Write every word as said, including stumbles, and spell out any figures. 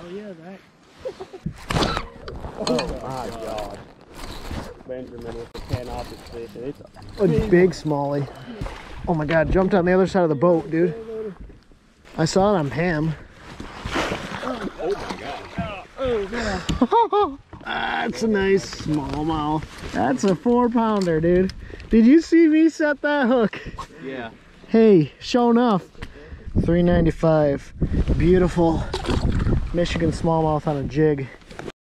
Hell yeah, that. Oh, oh my god. god. Benjamin with the ten opposite fish. It's a A big, big smallie. Oh my god, jumped on the other side of the boat, dude. I saw it on Pam. Oh my god. Oh god. That's a nice smallmouth. That's a four pounder, dude. Did you see me set that hook? Yeah. Hey, sure enough. three ninety-five. Beautiful Michigan smallmouth on a jig.